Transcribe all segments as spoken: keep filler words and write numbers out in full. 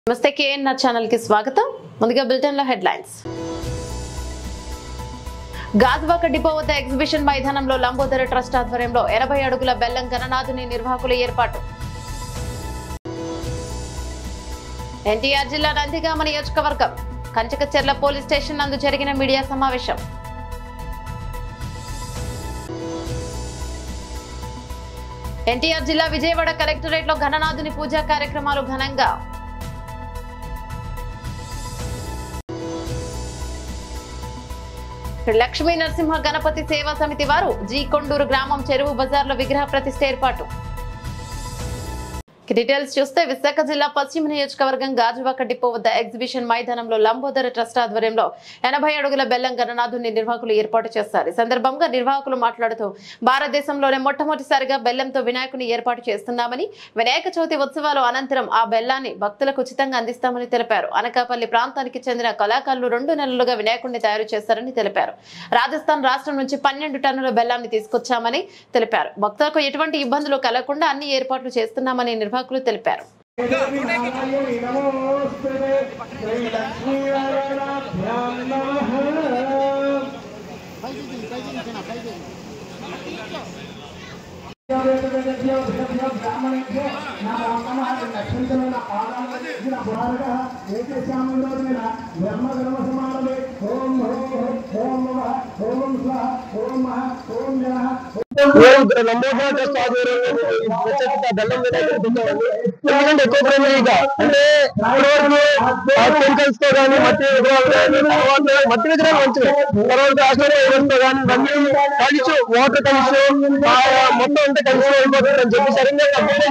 నమస్తే KNR channel కి స్వాగతం. ముందుగా బులెటిన్ లో హెడ్లైన్స్. గాజువాక డిపో వద్ద ఎగ్జిబిషన్ మైదానంలో లంబోదర ట్రస్ట్ ఆధ్వర్యంలో ఎనభై అడుగుల బెల్లం గణనాథుని నిర్వాహకుల ఏర్పాటు. ఎన్టీఆర్ జిల్లా నందిగామ నియోజకవర్గం కంచకచెర్ల పోలీస్ స్టేషన్ నందు జరిగిన మీడియా సమావేశం. ఎన్టీఆర్ జిల్లా విజయవాడ కలెక్టరేట్ లో గణనాథుని పూజా కార్యక్రమాలు ఘనంగా. లక్ష్మీ నరసింహ గణపతి సేవా సమితి వారు జీ కొండూరు గ్రామం చెరువు బజార్లో విగ్రహ ప్రతిష్ఠ ఏర్పాటు. డీటెయిల్స్ చూస్తే విశాఖ జిల్లా పశ్చిమ నియోజకవర్గం గాజువాక డిపో వద్ద ఎగ్జిబిషన్ మైదానంలో లంబోదర ట్రస్ట్ ఆధ్వర్యంలో ఎనభై అడుగుల బెల్లం గణనాథుని నిర్వాహకులు ఏర్పాటు చేస్తారు. ఈ సందర్భంగా నిర్వాహకులు మాట్లాడుతూ భారతదేశంలోనే మొట్టమొదటిసారిగా బెల్లంతో వినాయకుని ఏర్పాటు చేస్తున్నామని, వినాయక చవితి ఉత్సవాలు అనంతరం ఆ బెల్లాన్ని భక్తులకు ఉచితంగా అందిస్తామని తెలిపారు. అనకాపల్లి ప్రాంతానికి చెందిన కళాకారులు రెండు నెలలుగా వినాయకుడిని తయారు చేస్తారని తెలిపారు. రాజస్థాన్ రాష్ట్రం నుంచి పన్నెండు టన్నుల బెల్లాన్ని తీసుకొచ్చామని తెలిపారు. భక్తులకు ఎటువంటి ఇబ్బందులు కలగకుండా అన్ని ఏర్పాట్లు చేస్తున్నామని నిర్వాహకులు తెలిపారు. ఎందుకంటే ఎక్కువ ఫ్రెండ్లీగా అంటే కెమికల్స్ తో కానీ మట్టి విగ్రహాలు కానీ తర్వాత మట్టి విగ్రహాలు మంచిగా తర్వాత ఆశ్చర్యంతో కానీ అన్ని కలిసి వాటర్ కలిసి మొత్తం అంతా కలిసి అయిపోతుంది అని చెప్పి సరిగ్గా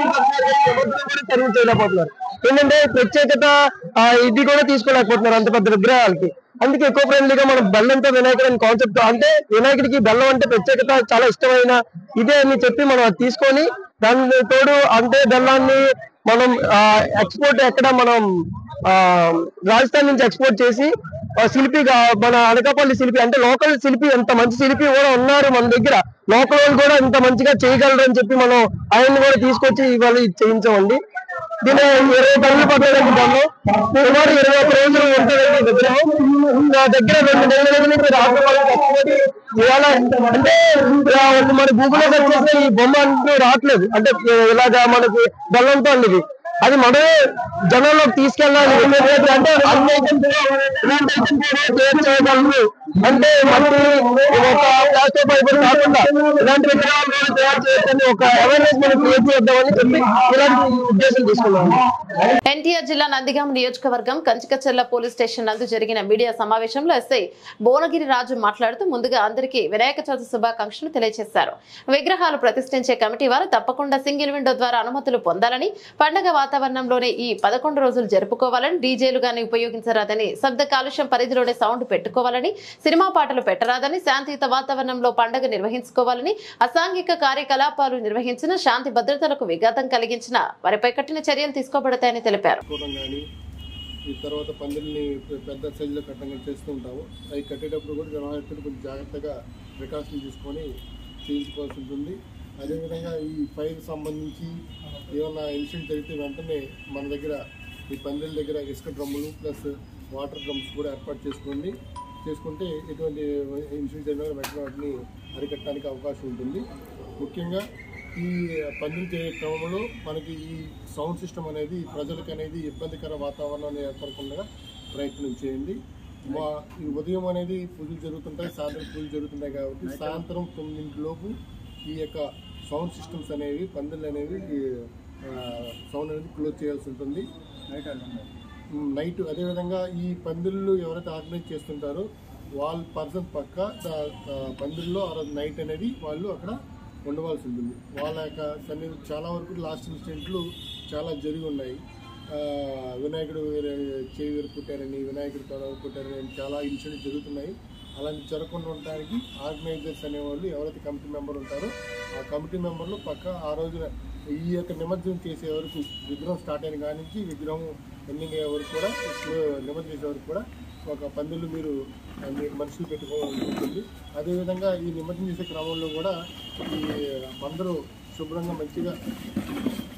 సర్వీస్ చేయలేకపోతున్నారు. ఏంటంటే ప్రత్యేకత ఇది కూడా తీసుకోలేకపోతున్నారు అంత పెద్ద విగ్రహాలకి. అందుకే ఎక్కువ ఫ్రెండ్లీగా మనం బెల్లంతో వినాయకుడు అనే కాన్సెప్ట్, అంటే వినాయకుడికి బెల్లం అంటే ప్రత్యేకత చాలా ఇష్టమైన ఇదే అని చెప్పి మనం అది తీసుకొని దాని తోడు అంటే బెల్లాన్ని మనం ఎక్స్పోర్ట్ ఎక్కడ మనం ఆ రాజస్థాన్ నుంచి ఎక్స్పోర్ట్ చేసి శిల్పిగా మన అనకాపల్లి శిల్పి అంటే లోకల్ శిల్పి ఎంత మంచి శిల్పి కూడా ఉన్నారు మన దగ్గర, లోకల్ వాళ్ళు కూడా ఇంత మంచిగా చేయగలరు అని చెప్పి మనం ఆయన్ని కూడా తీసుకొచ్చి ఇవాళ చేయించామండి. దీని ఇరవై టన్నులు పట్టడానికి సుమారు ఇరవై ఒక్క రోజులు ఉంటుందండి విగ్రహం. నా దగ్గర రెండు నెలల నుంచి రాకపోతే ఇవాళ అంటే మన గూగుల్లో సెర్చ్ చేస్తే ఈ బొమ్మ అంటూ రావట్లేదు. అంటే ఇలాగా మనకి బెల్లంతో అండి అది మనమే జనంలోకి తీసుకెళ్ళాలి. అంటే అన్ని ఇలాంటి చేయగలరు అంటే మళ్ళీ ఒక ప్లాస్టిక్ పైపులు కాకుండా ఇలాంటి విగ్రహాలు తయారు చేయొచ్చని ఒక అవేర్నెస్ మనం క్రియేట్ చేద్దామని చెప్పి ఇలాంటి ఉద్దేశం తీసుకున్నాము. ఎన్టీఆర్ జిల్లా నందిగామ నియోజకవర్గం కంచకచెర్ల పోలీస్ స్టేషన్ నందు జరిగిన మీడియా సమావేశంలో ఎస్ఐ భువనగిరి రాజు మాట్లాడుతూ ముందుగా అందరికీ వినాయక చవితి శుభాకాంక్షలు తెలియజేశారు. విగ్రహాలు ప్రతిష్ఠించే కమిటీ వారు తప్పకుండా సింగిల్ విండో ద్వారా అనుమతులు పొందాలని, పండుగ వాతావరణంలోనే ఈ పదకొండు రోజులు జరుపుకోవాలని, డీజేలు గాని ఉపయోగించరాదని, శబ్ద కాలుష్యం పరిధిలోనే సౌండ్ పెట్టుకోవాలని, సినిమా పాటలు పెట్టరాదని, శాంతియుత వాతావరణంలో పండుగ నిర్వహించుకోవాలని, అసాంఘిక కార్యకలాపాలు నిర్వహించిన, శాంతి భద్రతలకు విఘాతం కలిగించిన వారిపై కఠిన చర్యలు తీసుకోబడతాయని తెలిపారు. ఈ తర్వాత పందిరిని పెద్ద సైజులో కట్టంగా చేస్తూ ఉంటాము. అవి కట్టేటప్పుడు కూడా జనవాహితులు కొంచెం జాగ్రత్తగా ప్రికాషన్ తీసుకొని చేయించుకోవాల్సి ఉంటుంది. అదేవిధంగా ఈ ఫైర్ సంబంధించి ఏమన్నా ఇన్సిడెంట్ జరిగితే వెంటనే మన దగ్గర ఈ పందిరి దగ్గర ఇసుక డ్రమ్ములు ప్లస్ వాటర్ డ్రమ్స్ కూడా ఏర్పాటు చేసుకోండి చేసుకుంటే ఎటువంటి ఇన్సిడెంట్ జరిగినా వెంటనే వాటిని అరికట్టడానికి అవకాశం ఉంటుంది. ముఖ్యంగా ఈ పందిరి చేసే క్రమంలో మనకి ఈ సౌండ్ సిస్టమ్ అనేది ప్రజలకు అనేది ఇబ్బందికర వాతావరణాన్ని ఏర్పడకుండా ప్రయత్నం చేయండి. మా ఈ ఉదయం అనేది పూజలు జరుగుతుంటాయి, సాయంత్రం పూజలు జరుగుతుంటాయి కాబట్టి సాయంత్రం తొమ్మిదింటిలోపు ఈ యొక్క సౌండ్ సిస్టమ్స్ అనేవి పందిళ్ళు అనేవి సౌండ్ అనేది క్లోజ్ చేయాల్సి ఉంటుంది నైట్ నైట్ అదేవిధంగా ఈ పందిళ్ళు ఎవరైతే ఆర్గనైజ్ చేస్తుంటారో వాళ్ళ పర్సన్ పక్క పందిళ్ళలో ఆ రోజు నైట్ అనేది వాళ్ళు అక్కడ ఉండవలసి ఉంటుంది. వాళ్ళ యొక్క సన్ని చాలా వరకు లాస్ట్ ఇన్సిడెంట్లు చాలా జరిగి ఉన్నాయి. వినాయకుడు చేయి విరుపుట్టారని, వినాయకుడు తల విరుపుట్టారని చాలా ఇన్సిడెంట్స్ జరుగుతున్నాయి. అలాంటి జరగకుండా ఉండడానికి ఆర్గనైజర్స్ అనేవాళ్ళు ఎవరైతే కమిటీ మెంబర్ ఉంటారో ఆ కమిటీ మెంబర్లు పక్క ఆ రోజున ఈ యొక్క నిమజ్జనం చేసే వరకు విగ్రహం స్టార్ట్ అయిన కాడి నుంచి విగ్రహం ఎండింగ్ అయ్యే వరకు కూడా నిమజ్జనం చేసే వరకు కూడా ఒక పందిళ్ళు మీరు మనుషులు పెట్టుకోవాల్సి ఉంటుంది. అదేవిధంగా ఈ నిమజ్జనం చేసే క్రమంలో కూడా ఈ అందరూ శుభ్రంగా మంచిగా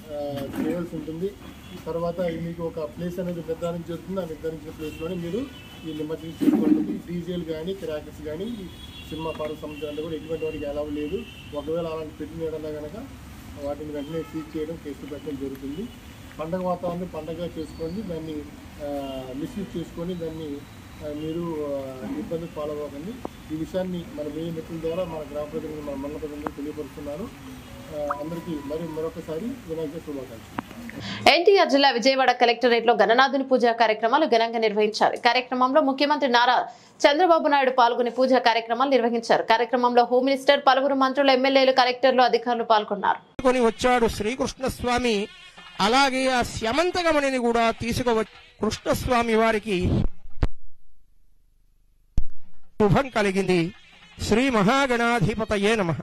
చేయాల్సి ఉంటుంది. తర్వాత మీకు ఒక ప్లేస్ అనేది నిర్ధారణ జరుగుతుంది. ఆ నిర్ధారించిన ప్లేస్లోనే మీరు ఈ నిమజ్జనం చేసుకోవాలి. డీజేలు కానీ క్రాకర్స్ కానీ సినిమా పార్క్ సంబంధించిన కూడా ఎటువంటి వాటికి అలౌ లేదు. ఒకవేళ అలాంటి పెట్టిన ఏడన్నా కనుక వాటిని వెంటనే సీజ్ చేయడం, కేసులు పెట్టడం జరుగుతుంది. పండగ వాతావరణం పండగ చేసుకోండి, దాన్ని మిస్యూజ్ చేసుకొని దాన్ని మీరు ఇబ్బంది ఫాలో అవ్వకండి. ఈ విషయాన్ని మన మీడియా మిత్రుల ద్వారా మన గ్రామ ప్రజలకు మన మండల ప్రజలకు తెలియపరుస్తున్నారు. అందరికీ మరి మరొకసారి వినాయక శుభాకాంక్షలు. ఎన్టీఆర్ జిల్లా విజయవాడ కలెక్టరేట్ లో గణనాథుని పూజా కార్యక్రమాలు ఘనంగా నిర్వహించారు. కార్యక్రమంలో ముఖ్యమంత్రి నారా చంద్రబాబు నాయుడు పాల్గొని పూజా కార్యక్రమాలు నిర్వహించారు. కార్యక్రమంలో హోమ్ మినిస్టర్, పలువురు మంత్రులు, ఎమ్మెల్యేలు, కలెక్టర్లు, అధికారులు పాల్గొన్నారు. వచ్చాడు శ్రీకృష్ణ స్వామి. అలాగే ఆ స్యమంతగమణిని కూడా తీసుకువచ్చి కృష్ణస్వామి వారికి శుభం కలిగింది. శ్రీ మహాగణాధిపతయే నమః.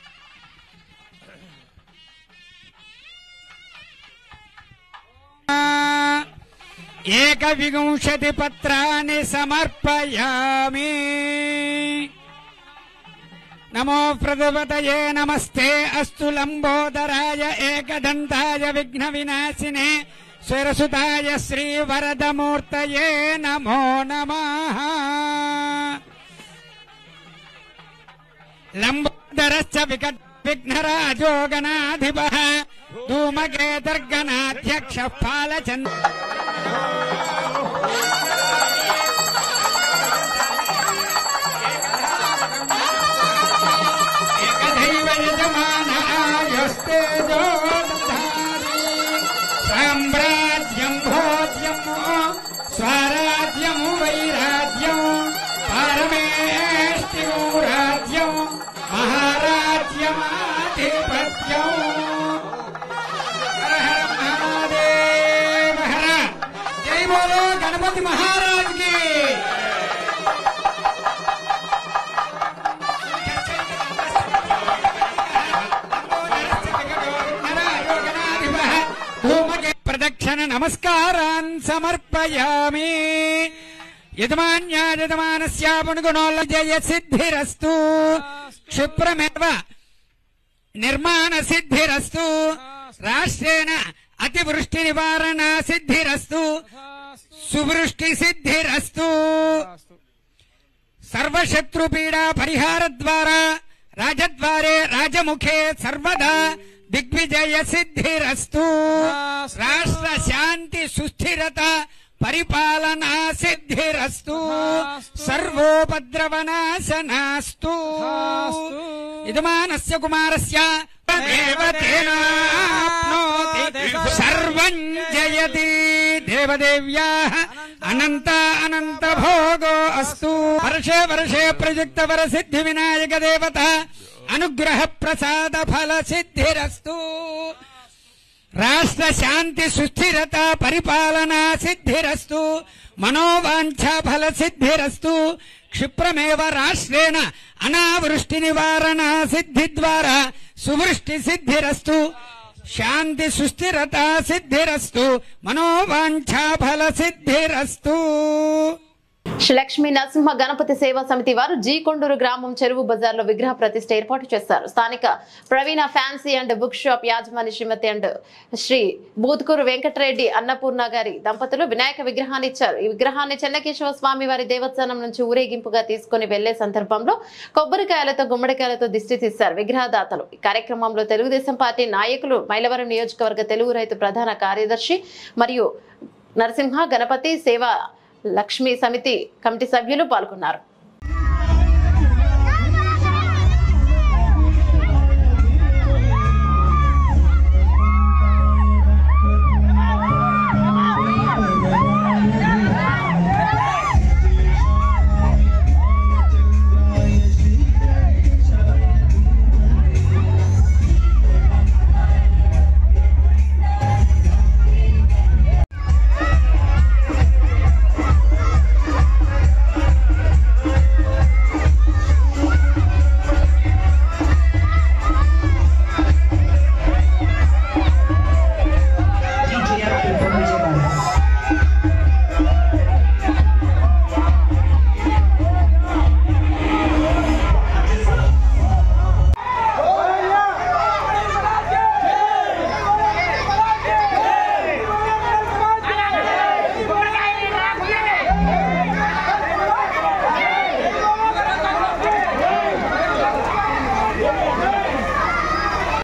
ఏకవింశతి పత్రాన్ని సమర్పయామి. నమో ప్రజపతయే నమస్తే అస్తు లంబోదరాయ ఏకదంతాయ విఘ్న వినాశినే స్వరసుతాయ శ్రీ వరదమూర్తయే నమో నమః. లంబోదరశ్చ వికట విఘ్నరాజో గణాధిపః ధూమకేతర్గణాధ్యక్ష పాలచంద్ర ఏకదైవ యజమానాయస్తేజో సామ్రాజ్యం భోజ్యం స్వరాజ్యం వైరాజ్యం పరమేష్టిం రాజ్యం మహారాజ్యమాధిపత్యం. హర హర మహాదేవ హర. జై బోలో గణపతి మహారాజ్ కి. ప్రదక్షిణ నమస్కారాన్ సమర్పయామి. యజమాన్యా యజమానస్య పుణ్యగుణోల్ల జయ సిద్ధిరస్తు. క్షిప్రమేవ నిర్మాణ సిద్ధిరస్తు. రాష్ట్రేణ అతివృష్టి నివారణ సిద్ధిరస్తు. సువృష్టి సిద్ధిరస్తు. సర్వశత్రుపీడా పరిహార ద్వారా రాజద్వారే రాజముఖే సర్వదా దిగ్విజయ సిద్ధిరస్తు. రాష్ట్ర శాంతి సుస్థిరత పరిపాలనా సిద్ధిరస్తు. సర్వోపద్రవనాశనాస్తు. యజమానస్య కుమారస్య దేవతేనాప్నోతి సర్వం జయతి. దేవదేవ్యాః అనంత అనంత భోగో అస్తు. వర్షే వర్షే ప్రయుక్త వర సిద్ధి వినాయక దేవత అనుగ్రహ ప్రసాద ఫల సిద్ధిరస్తు. రాష్ట్ర శాంతి సుస్థిరత పరిపాలనా సిద్ధిరస్తు. మనోవాంఛా ఫల సిద్ధిరస్తు. క్షిప్రమేవ రాష్ట్రేణ అనావృష్టి నివారణ సిద్ధి ద్వారా సువృష్టి సిద్ధిరస్తు. శాంతి సుస్థిరత సిద్ధిరస్తు. మనోవాంఛా ఫల సిద్ధిరస్తు. శ్రీ లక్ష్మీ నరసింహ గణపతి సేవా సమితి వారు జీ కొండూరు గ్రామం చెరువు బజార్లో విగ్రహ ప్రతిష్ఠ ఏర్పాటు చేశారు. స్థానిక ప్రవీణ fancy and book shop యాజమాని Shrimati and Shri బూత్కూరు Venkatareddy Annapurna గారి దంపతులు వినాయక విగ్రహాన్ని ఇచ్చారు. ఈ విగ్రహాన్ని చెన్నకేశవ స్వామి వారి దేవస్థానం నుంచి ఊరేగింపుగా తీసుకుని వెళ్లే సందర్భంలో కొబ్బరికాయలతో గుమ్మడికాయలతో దిష్టి తీశారు విగ్రహదాతలు. ఈ కార్యక్రమంలో తెలుగుదేశం పార్టీ నాయకులు, మైలవరం నియోజకవర్గ తెలుగు రైతు ప్రధాన కార్యదర్శి మరియు నరసింహ గణపతి సేవా లక్ష్మీ సమితి కమిటీ సభ్యులు పాల్గొన్నారు.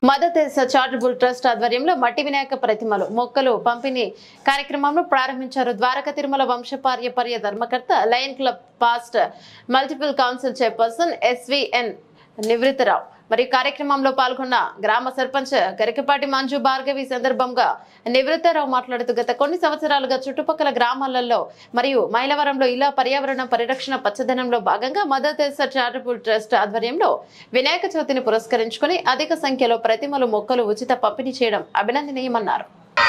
మదర్ తెరెసా చారిటబుల్ ట్రస్ట్ ఆధ్వర్యంలో మట్టి వినాయక ప్రతిమలు మొక్కలు పంపిణీ కార్యక్రమంలో ప్రారంభించారు. ద్వారకా తిరుమల వంశపార్యపర్య ధర్మకర్త lion club past multiple council chairperson SVN Nivruttarao మరియు కార్యక్రమంలో పాల్గొన్న గ్రామ సర్పంచ్ గరికపాటి మంజు భార్గవి సందర్భంగా నివృత్తరావు మాట్లాడుతూ గత కొన్ని సంవత్సరాలుగా చుట్టుపక్కల గ్రామాలలో మరియు మైలవరంలో ఇలా పర్యావరణ పరిరక్షణ పచ్చదనంలో భాగంగా మదర్ తెరెసా చారిటబుల్ ట్రస్ట్ ఆధ్వర్యంలో వినాయక చవితిని పురస్కరించుకుని అధిక సంఖ్యలో ప్రతిమలు మొక్కలు ఉచిత పంపిణీ చేయడం అభినందనీయమన్నారు.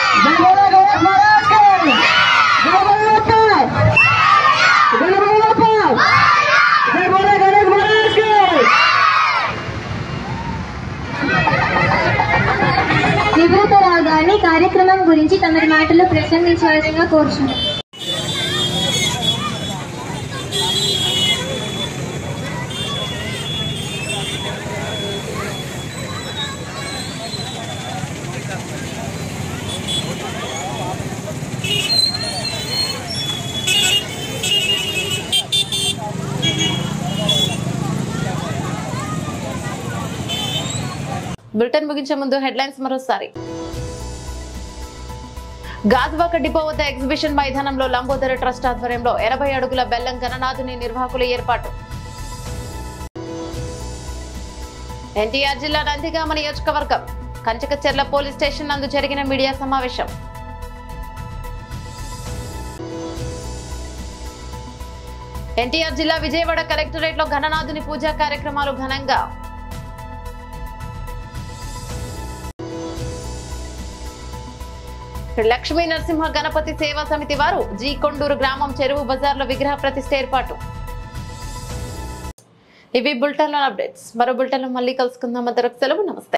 నివృత్తరావు గారిని కార్యక్రమం గురించి తమ మాటలు ప్రసంగించవలసిందిగా కోరుచున్నాను. బులెటిన్ ముగించే ముందు హెడ్లైన్స్ మరోసారి. గాజువాక డిపో వద్ద ఎగ్జిబిషన్ మైదానంలో లంబోదర ట్రస్ట్ ఆధ్వర్యంలో ఎనభై అడుగుల బెల్లం గణనాథుని నిర్వాహకుల ఏర్పాటు. ఎన్టీఆర్ జిల్లా నందిగామ నియోజకవర్గం కంచకచెర్ల పోలీస్ స్టేషన్ నందు జరిగిన మీడియా సమావేశం. ఎన్టీఆర్ జిల్లా విజయవాడ కలెక్టరేట్ లో గణనాథుని పూజా కార్యక్రమాలు ఘనంగా. లక్ష్మీ నరసింహ గణపతి సేవా సమితి వారు జీ కొండూరు గ్రామం చెరువు బజార్లో విగ్రహ ప్రతిష్ఠ ఏర్పాటు. ఇవి బులెటిన్ అప్డేట్స్. మరో బులెటిన్ లో మళ్ళీ కలుసుకుందాం. అంతవరకు సెలవు. నమస్తే.